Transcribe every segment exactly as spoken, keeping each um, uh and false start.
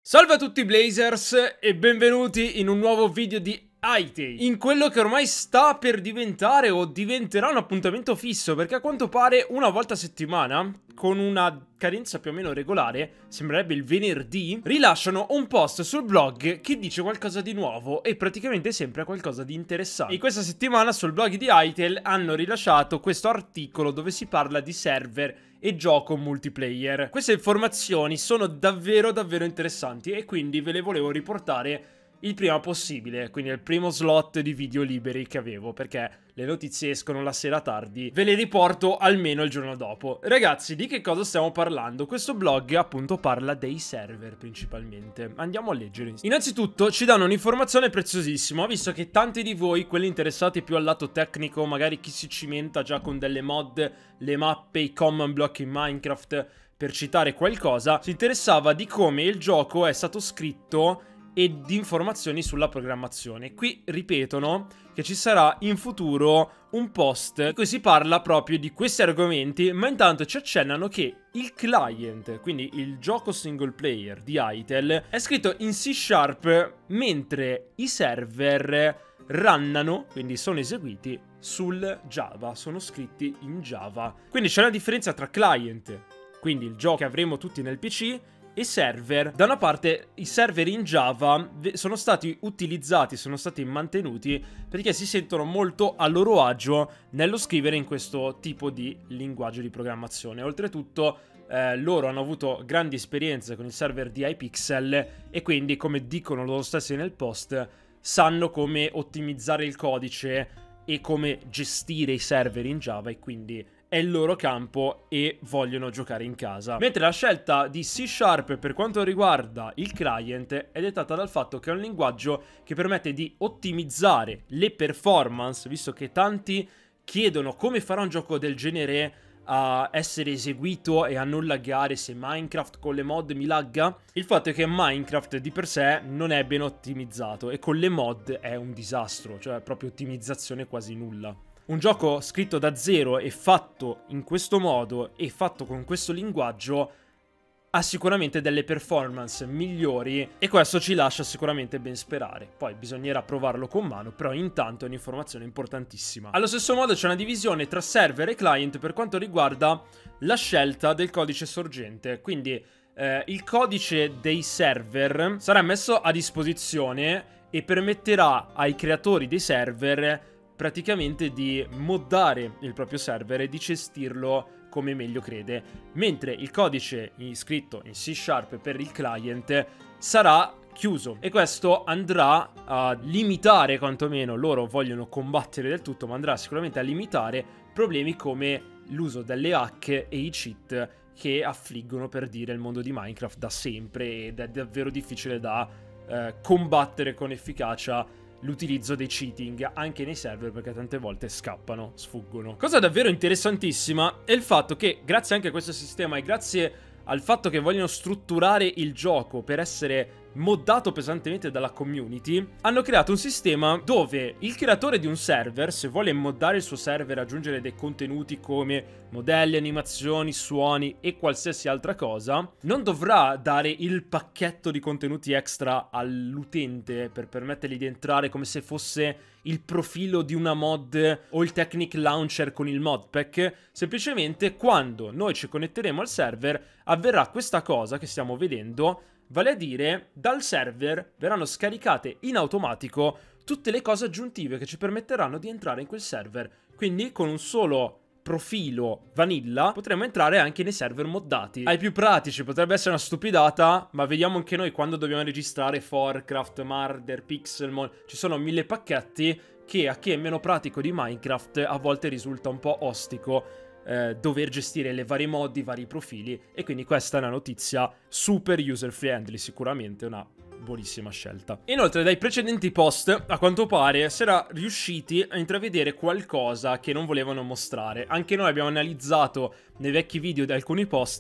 Salve a tutti Blazers e benvenuti in un nuovo video di Hytale, in quello che ormai sta per diventare o diventerà un appuntamento fisso, perché a quanto pare una volta a settimana, con una cadenza più o meno regolare, sembrerebbe il venerdì, rilasciano un post sul blog che dice qualcosa di nuovo e praticamente sempre qualcosa di interessante. E questa settimana sul blog di Hytale hanno rilasciato questo articolo dove si parla di server e gioco multiplayer. Queste informazioni sono davvero davvero interessanti e quindi ve le volevo riportare il prima possibile, quindi il primo slot di video liberi che avevo, perché le notizie escono la sera tardi, ve le riporto almeno il giorno dopo. Ragazzi, di che cosa stiamo parlando? Questo blog appunto parla dei server principalmente. Andiamo a leggere. Innanzitutto ci danno un'informazione preziosissima, visto che tanti di voi, quelli interessati più al lato tecnico, magari chi si cimenta già con delle mod, le mappe, i command block in Minecraft, per citare qualcosa, si interessava di come il gioco è stato scritto e di informazioni sulla programmazione. Qui ripetono che ci sarà in futuro un post in cui si parla proprio di questi argomenti, ma intanto ci accennano che il client, quindi il gioco single player di Hytale, è scritto in C Sharp, mentre i server runnano, quindi sono eseguiti sul Java, sono scritti in Java. Quindi c'è una differenza tra client, quindi il gioco che avremo tutti nel P C, e server. Da una parte i server in Java sono stati utilizzati, sono stati mantenuti perché si sentono molto a loro agio nello scrivere in questo tipo di linguaggio di programmazione. Oltretutto eh, loro hanno avuto grandi esperienze con il server di Hypixel e quindi, come dicono loro stessi nel post, sanno come ottimizzare il codice e come gestire i server in Java, e quindi è il loro campo e vogliono giocare in casa. Mentre la scelta di C Sharp per quanto riguarda il client è dettata dal fatto che è un linguaggio che permette di ottimizzare le performance, visto che tanti chiedono come farà un gioco del genere a essere eseguito e a non laggare se Minecraft con le mod mi lagga. Il fatto è che Minecraft di per sé non è ben ottimizzato e con le mod è un disastro, cioè proprio ottimizzazione quasi nulla. Un gioco scritto da zero e fatto in questo modo e fatto con questo linguaggio ha sicuramente delle performance migliori e questo ci lascia sicuramente ben sperare. Poi bisognerà provarlo con mano, però intanto è un'informazione importantissima. Allo stesso modo c'è una divisione tra server e client per quanto riguarda la scelta del codice sorgente. Quindi eh, il codice dei server sarà messo a disposizione e permetterà ai creatori dei server praticamente di moddare il proprio server e di gestirlo come meglio crede, mentre il codice scritto in C Sharp per il client sarà chiuso e questo andrà a limitare, quantomeno loro vogliono combattere del tutto, ma andrà sicuramente a limitare problemi come l'uso delle hack e i cheat che affliggono, per dire, il mondo di Minecraft da sempre, ed è davvero difficile da eh, combattere con efficacia l'utilizzo dei cheating anche nei server, perché tante volte scappano, sfuggono. Cosa davvero interessantissima è il fatto che grazie anche a questo sistema e grazie al fatto che vogliono strutturare il gioco per essere moddato pesantemente dalla community, hanno creato un sistema dove il creatore di un server, se vuole moddare il suo server e aggiungere dei contenuti come modelli, animazioni, suoni e qualsiasi altra cosa, non dovrà dare il pacchetto di contenuti extra all'utente per permettergli di entrare come se fosse il profilo di una mod o il Technic Launcher con il modpack. Semplicemente quando noi ci connetteremo al server avverrà questa cosa che stiamo vedendo, vale a dire dal server verranno scaricate in automatico tutte le cose aggiuntive che ci permetteranno di entrare in quel server. Quindi con un solo profilo vanilla potremo entrare anche nei server moddati. Ai più pratici potrebbe essere una stupidata, ma vediamo anche noi quando dobbiamo registrare Forecraft, Marder, Pixelmon. Ci sono mille pacchetti che a chi è meno pratico di Minecraft a volte risulta un po' ostico eh, dover gestire le varie mod, i vari profili, e quindi questa è una notizia super user friendly, sicuramente una buonissima scelta. Inoltre dai precedenti post a quanto pare si era riusciti a intravedere qualcosa che non volevano mostrare. Anche noi abbiamo analizzato nei vecchi video di alcuni post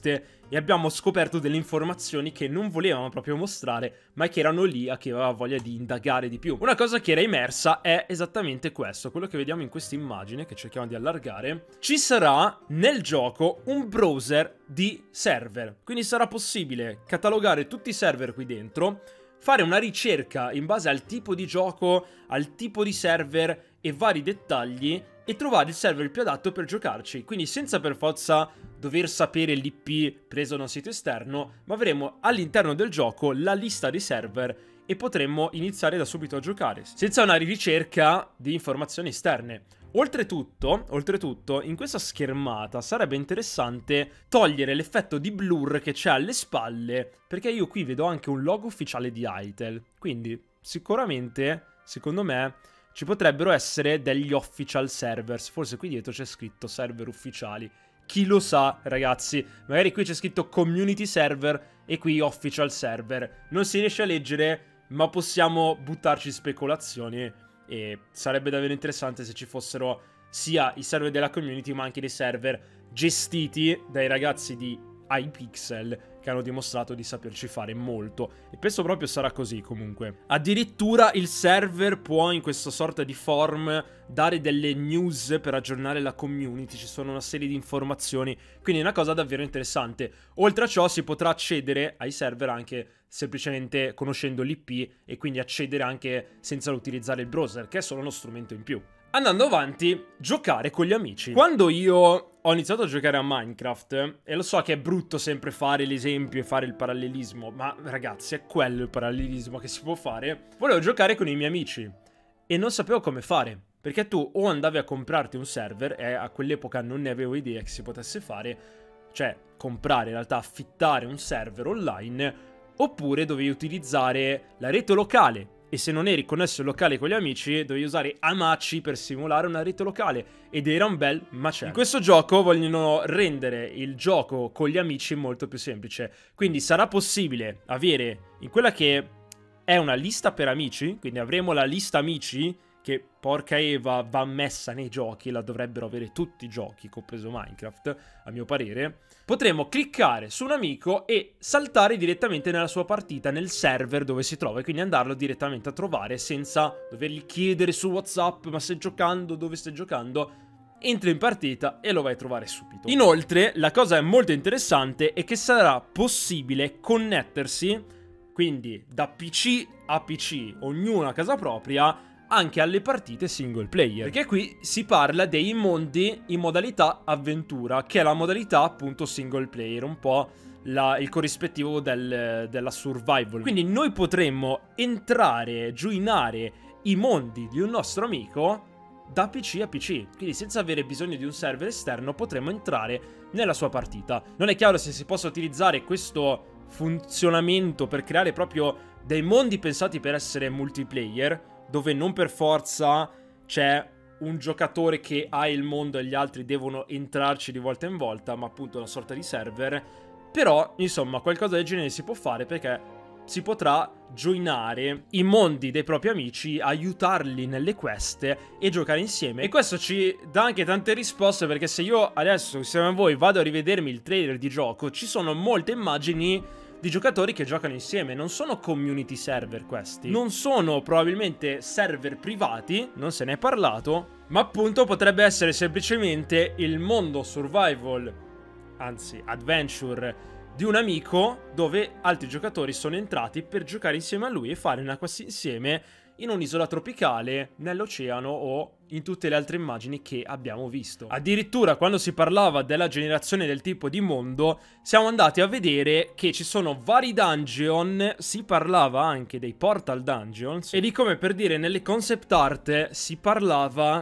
e abbiamo scoperto delle informazioni che non volevamo proprio mostrare, ma che erano lì a chi aveva voglia di indagare di più. Una cosa che era emersa è esattamente questo, quello che vediamo in questa immagine, che cerchiamo di allargare. Ci sarà nel gioco un browser di server, quindi sarà possibile catalogare tutti i server qui dentro, fare una ricerca in base al tipo di gioco, al tipo di server e vari dettagli e trovare il server più adatto per giocarci, quindi senza per forza dover sapere l'I P preso da un sito esterno, ma avremo all'interno del gioco la lista dei server e potremmo iniziare da subito a giocare, senza una ricerca di informazioni esterne. Oltretutto, oltretutto, in questa schermata sarebbe interessante togliere l'effetto di blur che c'è alle spalle, perché io qui vedo anche un logo ufficiale di Hytale, quindi sicuramente, secondo me, ci potrebbero essere degli official servers, forse qui dietro c'è scritto server ufficiali. Chi lo sa, ragazzi, magari qui c'è scritto community server e qui official server. Non si riesce a leggere, ma possiamo buttarci speculazioni e sarebbe davvero interessante se ci fossero sia i server della community ma anche dei server gestiti dai ragazzi di Hypixel che hanno dimostrato di saperci fare molto, e penso proprio sarà così comunque. Addirittura il server può in questa sorta di form dare delle news per aggiornare la community, ci sono una serie di informazioni, quindi è una cosa davvero interessante. Oltre a ciò si potrà accedere ai server anche semplicemente conoscendo l'I P e quindi accedere anche senza utilizzare il browser, che è solo uno strumento in più. Andando avanti, giocare con gli amici. Quando io ho iniziato a giocare a Minecraft, e lo so che è brutto sempre fare l'esempio e fare il parallelismo, ma ragazzi è quello il parallelismo che si può fare, volevo giocare con i miei amici e non sapevo come fare, perché tu o andavi a comprarti un server, e a quell'epoca non ne avevo idea che si potesse fare, cioè comprare, in realtà affittare un server online, oppure dovevi utilizzare la rete locale. E se non eri connesso al locale con gli amici, dovevi usare Hamachi per simulare una rete locale. Ed era un bel macello. In questo gioco vogliono rendere il gioco con gli amici molto più semplice. Quindi sarà possibile avere in quella che è una lista per amici. Quindi avremo la lista amici, che porca Eva va messa nei giochi. La dovrebbero avere tutti i giochi, compreso Minecraft, a mio parere. Potremo cliccare su un amico e saltare direttamente nella sua partita, nel server dove si trova, e quindi andarlo direttamente a trovare senza dovergli chiedere su WhatsApp ma stai giocando, dove stai giocando. Entri in partita e lo vai a trovare subito. Inoltre la cosa molto interessante è che sarà possibile connettersi, quindi da P C a P C, ognuno a casa propria, anche alle partite single player, perché qui si parla dei mondi in modalità avventura, che è la modalità appunto single player, un po' la, il corrispettivo del, della survival. Quindi noi potremmo entrare, joinare i mondi di un nostro amico da P C a P C, quindi senza avere bisogno di un server esterno potremmo entrare nella sua partita. Non è chiaro se si possa utilizzare questo funzionamento per creare proprio dei mondi pensati per essere multiplayer, dove non per forza c'è un giocatore che ha il mondo e gli altri devono entrarci di volta in volta, ma appunto una sorta di server. Però, insomma, qualcosa del genere si può fare perché si potrà joinare i mondi dei propri amici, aiutarli nelle quest e giocare insieme. E questo ci dà anche tante risposte, perché se io adesso, insieme a voi, vado a rivedermi il trailer di gioco, ci sono molte immagini di giocatori che giocano insieme. Non sono community server questi, non sono probabilmente server privati, non se ne è parlato, ma appunto potrebbe essere semplicemente il mondo survival, anzi adventure, di un amico dove altri giocatori sono entrati per giocare insieme a lui e fare una quest insieme in un'isola tropicale, nell'oceano o in tutte le altre immagini che abbiamo visto. Addirittura quando si parlava della generazione del tipo di mondo, siamo andati a vedere che ci sono vari dungeon, si parlava anche dei portal dungeons, e di come, per dire, nelle concept art si parlava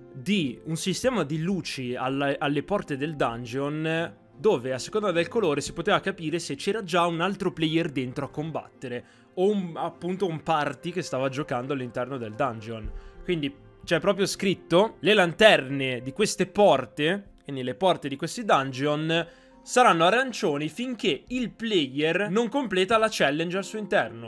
di un sistema di luci alle, alle porte del dungeon, dove a seconda del colore si poteva capire se c'era già un altro player dentro a combattere, o un, appunto un party che stava giocando all'interno del dungeon. Quindi c'è proprio scritto: le lanterne di queste porte, quindi le porte di questi dungeon, saranno arancioni finché il player non completa la challenge al suo interno.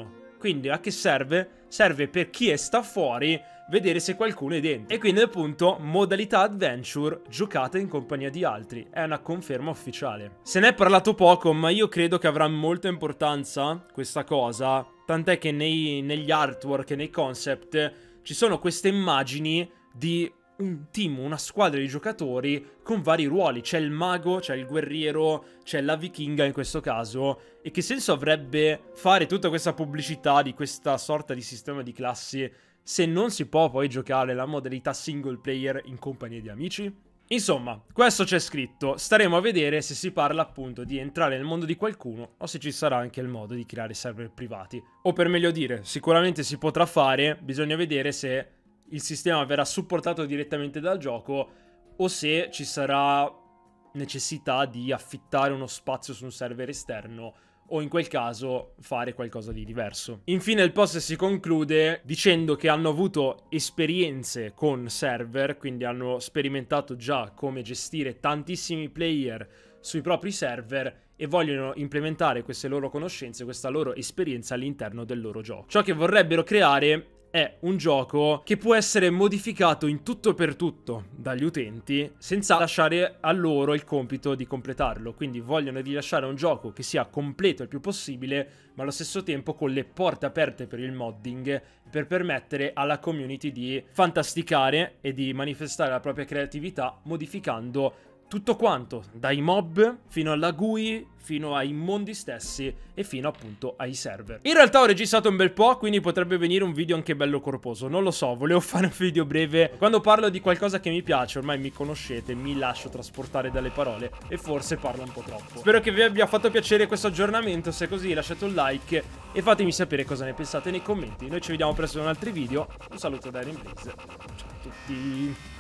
Quindi a che serve? Serve per chi è sta fuori vedere se qualcuno è dentro. E quindi appunto modalità adventure giocata in compagnia di altri. È una conferma ufficiale. Se ne è parlato poco, ma io credo che avrà molta importanza questa cosa. Tant'è che nei, negli artwork e nei concept ci sono queste immagini di un team, una squadra di giocatori con vari ruoli. C'è il mago, c'è il guerriero, c'è la vichinga in questo caso. E che senso avrebbe fare tutta questa pubblicità di questa sorta di sistema di classi se non si può poi giocare la modalità single player in compagnia di amici? Insomma, questo c'è scritto. Staremo a vedere se si parla appunto di entrare nel mondo di qualcuno o se ci sarà anche il modo di creare server privati. O per meglio dire, sicuramente si potrà fare, bisogna vedere se il sistema verrà supportato direttamente dal gioco o se ci sarà necessità di affittare uno spazio su un server esterno o in quel caso fare qualcosa di diverso. Infine il post si conclude dicendo che hanno avuto esperienze con server, quindi hanno sperimentato già come gestire tantissimi player sui propri server e vogliono implementare queste loro conoscenze, questa loro esperienza all'interno del loro gioco. Ciò che vorrebbero creare è un gioco che può essere modificato in tutto e per tutto dagli utenti senza lasciare a loro il compito di completarlo. Quindi vogliono rilasciare un gioco che sia completo il più possibile, ma allo stesso tempo con le porte aperte per il modding, per permettere alla community di fantasticare e di manifestare la propria creatività modificando tutto quanto, dai mob fino alla G U I, fino ai mondi stessi e fino appunto ai server. In realtà ho registrato un bel po', quindi potrebbe venire un video anche bello corposo, non lo so, volevo fare un video breve. Quando parlo di qualcosa che mi piace, ormai mi conoscete, mi lascio trasportare dalle parole e forse parlo un po' troppo. Spero che vi abbia fatto piacere questo aggiornamento, se è così lasciate un like e fatemi sapere cosa ne pensate nei commenti. Noi ci vediamo presto in altri video, un saluto da Iron Blaze, ciao a tutti.